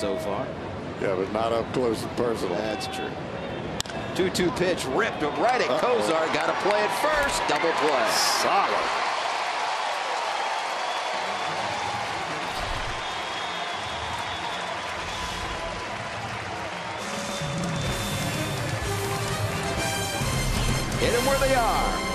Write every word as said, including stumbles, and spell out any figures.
so far. Yeah, but not up close and personal. That's true. two two pitch ripped right at Uh-oh. Cozart. Got to play it first. Double play. Solid. Hit them where they are.